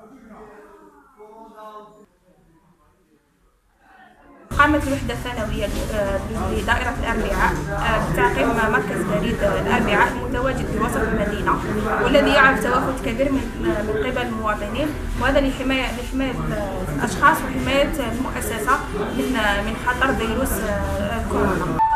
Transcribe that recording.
قامت الوحدة الثانوية بدائرة الأربعاء بتعقيم مركز بريد الأربعاء المتواجد في وسط المدينة، والذي يعرف توافد كبير من قبل المواطنين، وهذا لحماية الأشخاص وحماية المؤسسة من خطر فيروس كورونا.